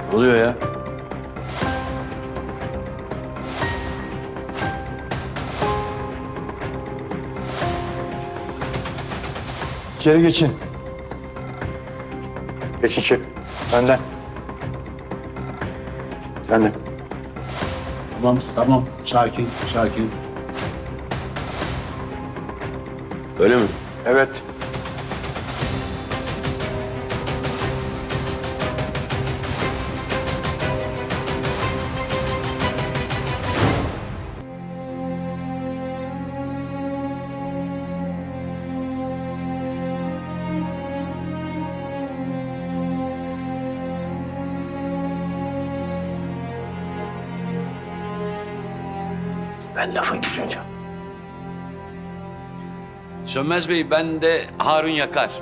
Ne oluyor ya? İçeri geçin. Geç içeri. Benden. Benden. Tamam. Sakin. Öyle mi? Evet. Ben lafa gireceğim. Sönmez Bey, ben de Harun Yakar.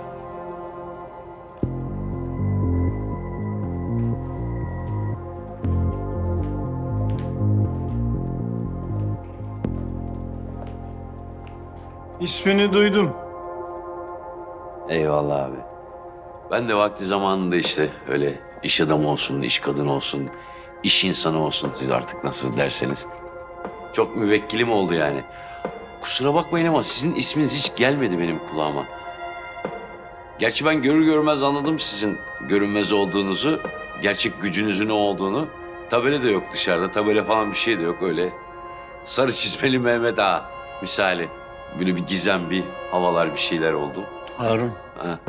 İsmini duydum. Eyvallah abi. Ben de vakti zamanında işte öyle iş adamı olsun, iş kadını olsun, iş insanı olsun, siz artık nasıl derseniz. Çok müvekkilim oldu yani. Kusura bakmayın ama sizin isminiz hiç gelmedi benim kulağıma. Gerçi ben görür görmez anladım sizin görünmez olduğunuzu, gerçek gücünüzün ne olduğunu. Tabela da yok dışarıda, tabela falan bir şey de yok öyle. Sarı çizmeli Mehmet Ağa misali. Böyle bir gizem, bir havalar, bir şeyler oldu. Harun. Ha.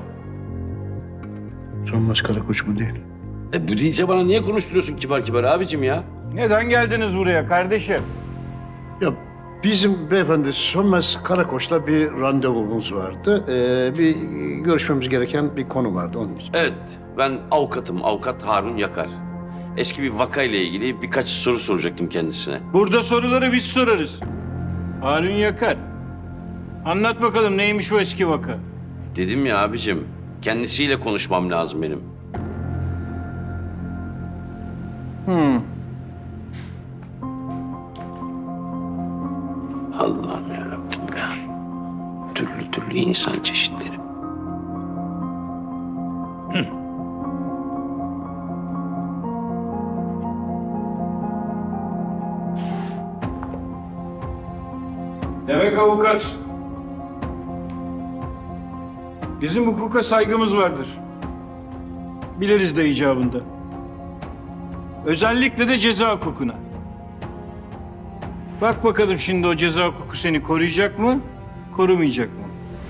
Sönmez Karakoç bu değil. Bu değilse bana niye konuşturuyorsun kibar kibar abicim ya? Neden geldiniz buraya kardeşim? Ya bizim beyefendi Sönmez Karakoç'la bir randevumuz vardı. Bir görüşmemiz gereken bir konu vardı onun için. Evet, ben avukatım, avukat Harun Yakar. Eski bir vakayla ilgili birkaç soru soracaktım kendisine. Burada soruları biz sorarız. Harun Yakar. Anlat bakalım neymiş o eski vaka? Dedim ya abicim, kendisiyle konuşmam lazım benim. Allah'ım yarabbim ya. Türlü türlü insan çeşitleri. Demek avukat. Bizim hukuka saygımız vardır. Biliriz de icabında. Özellikle de ceza hukukuna. Bak bakalım şimdi o ceza hukuku seni koruyacak mı, korumayacak mı?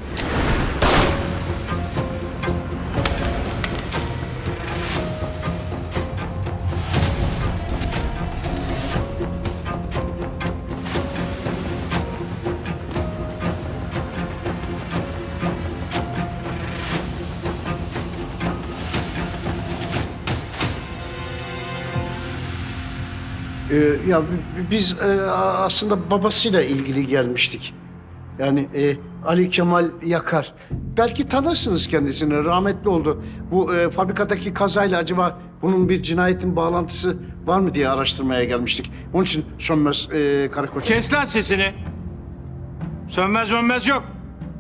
Ya biz aslında babasıyla ilgili gelmiştik. Yani Ali Kemal Yakar. Belki tanırsınız kendisini, rahmetli oldu. Bu fabrikadaki kazayla acaba bunun bir cinayetin bağlantısı var mı diye araştırmaya gelmiştik. Onun için Sönmez Karakoç. Kes lan sesini. Sönmez yok.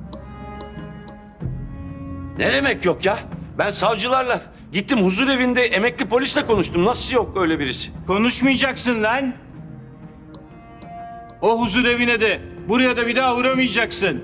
Ne demek yok ya? Ben savcılarla gittim huzur evinde emekli polisle konuştum. Nasıl yok öyle birisi? Konuşmayacaksın lan. O huzur evine de, buraya da bir daha uğramayacaksın.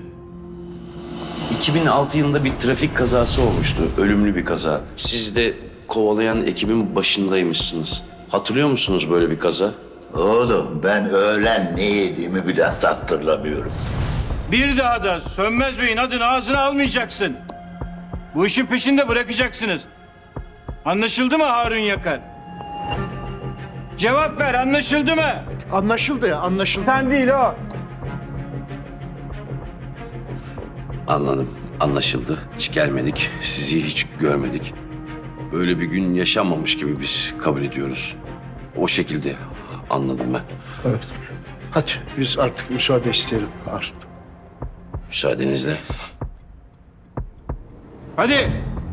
2006 yılında bir trafik kazası olmuştu. Ölümlü bir kaza. Siz de kovalayan ekibin başındaymışsınız. Hatırlıyor musunuz böyle bir kaza? Oğlum ben öğlen ne yediğimi bile hatırlamıyorum. Bir daha da Sönmez Bey'in adını ağzına almayacaksın. Bu işin peşinde bırakacaksınız. Anlaşıldı mı Harun Yakar? Cevap ver, anlaşıldı mı? Anlaşıldı ya, anlaşıldı. Sen değil o. Anladım. Anlaşıldı. Hiç gelmedik. Sizi hiç görmedik. Böyle bir gün yaşanmamış gibi biz kabul ediyoruz. O şekilde anladım ben. Evet. Hadi biz artık müsaade isteyelim Harun. Müsaadenizle. Hadi.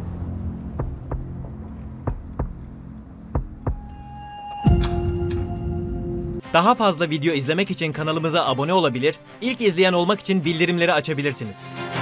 Daha fazla video izlemek için kanalımıza abone olabilir, ilk izleyen olmak için bildirimleri açabilirsiniz.